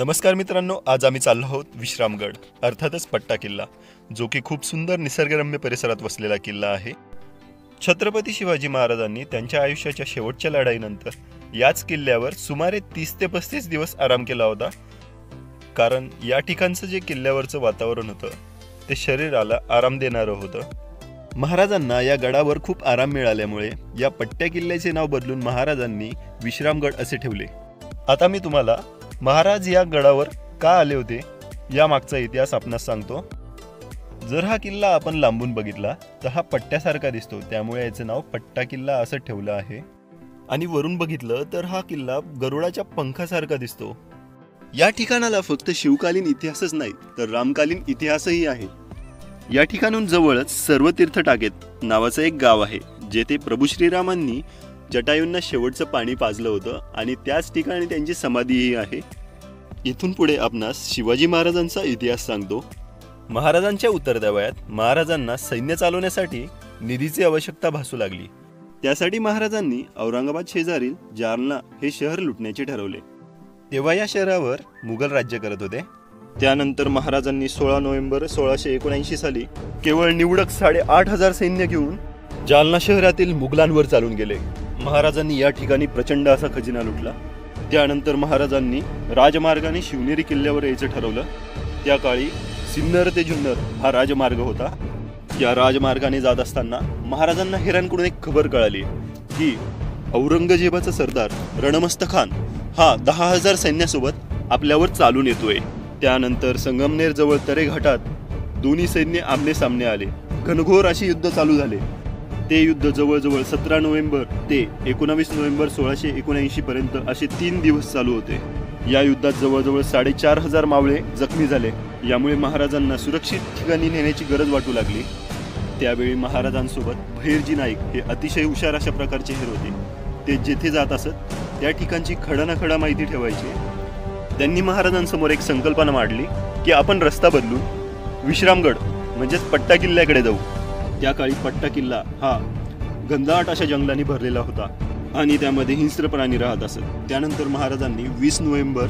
नमस्कार मित्रांनो, आज आम्ही चाललो आहोत विश्रामगड, अर्थातच पट्टा किल्ला, जो की खूप सुंदर निसर्गरम्य परिसरात वसलेला किल्ला आहे। छत्रपती शिवाजी महाराजांनी त्यांच्या आयुष्याच्या शेवटच्या लढाईनंतर याच किल्ल्यावर सुमारे 30 ते 35 दिवस आराम केला होता। कारण या ठिकाणचं जे किल्ल्यावरचं वातावरण होतं ते शरीराला आराम देणारं होतं। महाराजांना या गडावर खूप आराम मिळाल्यामुळे या पट्ट्या किल्ल्याचे नाव बदलून महाराजांनी विश्रामगड असे ठेवले। आता मी तुम्हाला महाराज या गडावर का आले होते या मागचा इतिहास आपणास सांगतो। जर हा किल्ला आपण लांबून बघितला तर हा पट्ट्यासारखा दिसतो, त्यामुळे याचे नाव पट्टा किल्ला असं ठेवलं आहे। आणि वरून बघितलं तर हा किल्ला गरुडाच्या पंखासारखा दिसतो। या ठिकाणाला फक्त शिवकालीन इतिहासच नाही तर रामकालीन इतिहासही आहे। या ठिकाणून जवळच सर्व तीर्थटाकेत नावाचं एक गाव आहे, जेथे प्रभू श्रीरामांनी जटायूंना शेवटचं पाणी पाजलं होतं आणि त्याच ठिकाणी त्यांची समाधीही आहे। इथून पुढे आपणास शिवाजी महाराजांचा इतिहास सांगतो। महाराजांच्या उतरत्या वयात महाराजांना सैन्य चालवण्यासाठी निधीची आवश्यकता भासू लागली। त्यासाठी महाराजांनी औरंगाबाद शेजारील जालना हे शहर लुटण्याचे ठरवले। तेव्हा या शहरावर मुघल राज्य करत होते। त्यानंतर महाराजांनी 16 नोव्हेंबर 1679 साली केवळ निवडक 8,500 सैन्य घेऊन जालना शहरातील मुघलांवर चालून गेले। महाराजांनी या ठिकाणी प्रचंड असा खजिना लुटला। त्यानंतर महाराजांनी राजमार्गाने शिवनेरी किल्ल्यावर यायचं ठरवलं। त्या काळी सिन्नर ते जुन्नर हा राजमार्ग होता। या राजमार्गाने जात असताना महाराजांना हेरांकडून एक खबर कळाली की औरंगजेबाचा सरदार रणमस्त खान हा 10,000 सैन्यासोबत आपल्यावर चालून येतोय। त्यानंतर संगमनेर जवळ तरे घाटात दोन्ही सैन्य आमने सामने आले। घनघोर अशी युद्ध चालू झाले। ते युद्ध जवळजवळ 17 नोव्हेंबर ते 19 नोव्हेंबर 1679 पर्यंत असे 3 दिवस चालू होते। या युद्धात जवळजवळ 4,500 मावळे जखमी झाले। यामुळे महाराजांना सुरक्षित ठिकाणी नेण्याची गरज वाटू लागली। त्यावेळी महाराजांसोबत भैरजी नाईक हे अतिशय हुशार अशा प्रकारचे हेर होते। ते जेथे जात असत त्या ठिकाणची खडानखडा माहिती ठेवायची। त्यांनी महाराजांसमोर एक संकल्पना मांडली की आपण रस्ता बदलून विश्रामगड म्हणजेच पट्टा किल्ल्याकडे जाऊ। त्या काळी पट्टा किल्ला हा घनदाट अशा जंगलांनी भरलेला होता आणि त्यामध्ये हिंस्र प्राणी राहत असत। त्यानंतर महाराजांनी 20 नोव्हेंबर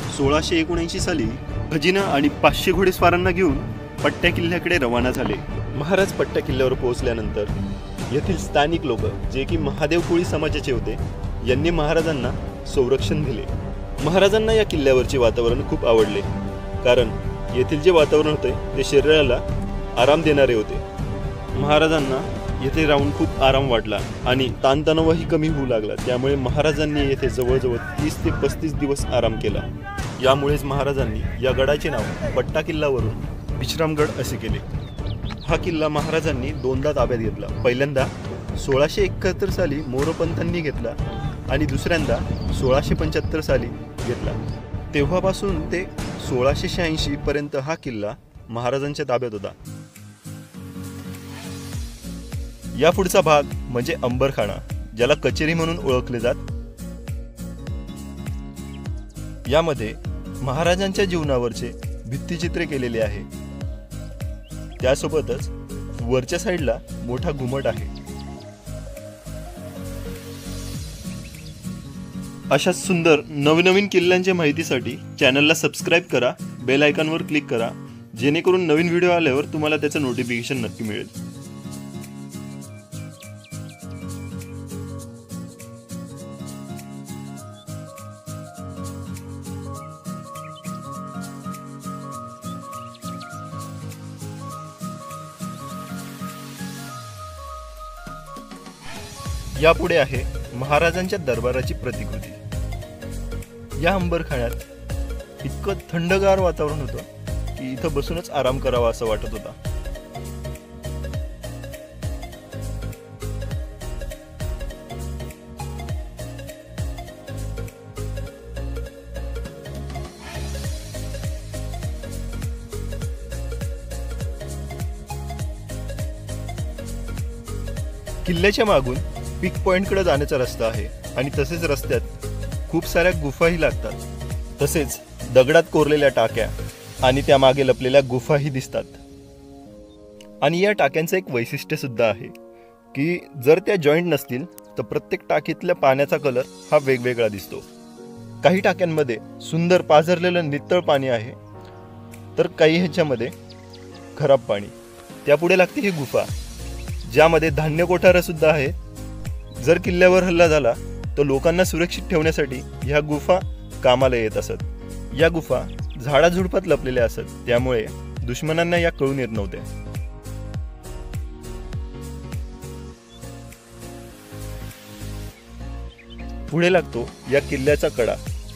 1679 साली खजिना आणि 500 घोडेस्वारांना घेऊन पट्ट्या किल्ल्याकडे रवाना झाले। महाराज पट्ट्या किल्ल्यावर पोहोचल्यानंतर येथील स्थानिक लोक, जे की महादेव कोळी समाजाचे होते, यांनी महाराजांना संरक्षण दिले। महाराजांना या किल्ल्यावरचे वातावरण खूप आवडले, कारण येथील जे वातावरण होते ते शरीराला आराम देणारे होते। महाराजांना येथे राहून खूप आराम वाटला आणि ताणतणावही कमी होऊ लागला। त्यामुळे महाराजांनी येथे जवळजवळ 30 ते 35 दिवस आराम केला। यामुळेच महाराजांनी या गडाचे नाव पट्टा किल्ल्यावरून विश्रामगड असे केले। हा किल्ला महाराजांनी दोनदा ताब्यात घेतला। पहिल्यांदा 1671 साली मोरोपंतांनी घेतला आणि दुसऱ्यांदा 1675 साली घेतला। तेव्हापासून ते 1686 पर्यंत हा किल्ला महाराजांच्या ताब्यात होता। या पुढचा भाग म्हणजे अंबरखाना, ज्याला कचेरी म्हणून ओळखले जात। यामध्ये महाराजांच्या जीवनावरचे भित्तिचित्रे केलेले आहे। त्यासोबतच वरच्या साईडला मोठा घुमट आहे। अशा सुंदर नवनवीन किल्ल्यांच्या माहितीसाठी चॅनलला सबस्क्राईब करा, बेल आयकॉनवर क्लिक करा, जेणेकरून नवीन व्हिडिओ आल्यावर तुम्हाला त्याचं नोटिफिकेशन नक्की मिळेल। यापुढे आहे महाराजांच्या दरबाराची प्रतिकृती। या अंबरखान्यात इतकं थंडगार वातावरण होतं की इथं बसूनच आराम करावा असं वाटत होता। किल्ल्याच्या मागून पीक पॉइंटकडे जाण्याचा रस्ता आहे आणि तसेच रस्त्यात खूप साऱ्या गुफाही लागतात। तसेच दगडात कोरलेल्या टाक्या आणि त्यामागे लपलेल्या गुफाही दिसतात। आणि या टाक्यांचं एक वैशिष्ट्य सुद्धा आहे की जर त्या जॉईंट नसतील तर प्रत्येक टाकीतल्या पाण्याचा कलर हा वेगवेगळा दिसतो। काही टाक्यांमध्ये सुंदर पाझरलेलं नितळ पाणी आहे, तर काही ह्याच्यामध्ये खराब पाणी. त्यापुढे लागते ही गुफा, ज्यामध्ये धान्य कोठारं सुद्धा आहे. जर किल्ल्यावर हल्ला झाला तर लोकांना सुरक्षित ठेवण्यासाठी ह्या गुफा कामाला येत असत. या गुफा झाडाझुडपात लपलेल्या असत, त्यामुळे दुश्मनांना या कळून येत नव्हत्या. पुढे लागतो या किल्ल्याचा कडा.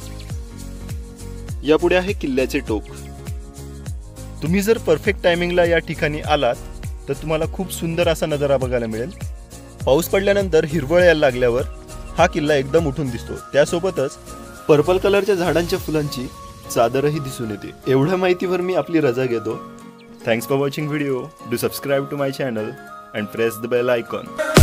यापुढे आहे किल्ल्याचे टोक. तुम्ही जर परफेक्ट टायमिंगला या ठिकाणी आलात तर तुम्हाला खूप सुंदर असा नजारा बघायला मिळेल. पाऊस पडल्यानंतर हिरवळ यायला लागल्यावर हा किल्ला एकदम उठून दिसतो. त्यासोबतच पर्पल कलरच्या झाडांच्या फुलांची चादरही दिसून येते. एवढ्या माहितीवर मी आपली रजा घेतो. Thanks for watching video. Do subscribe to my channel and press the bell icon.